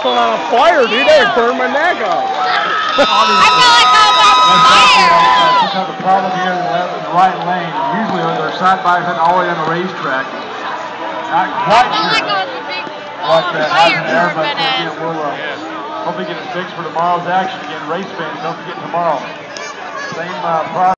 wrestling on a fire, dude. They burned my neck off. I feel like I'm on fire. Just have a problem here in the right lane. Usually they're side by side all the way on the racetrack. Not quite sure what that happened there, but again, we'll hopefully get it fixed for tomorrow's action. Again, race fans, don't forget tomorrow. Same problem.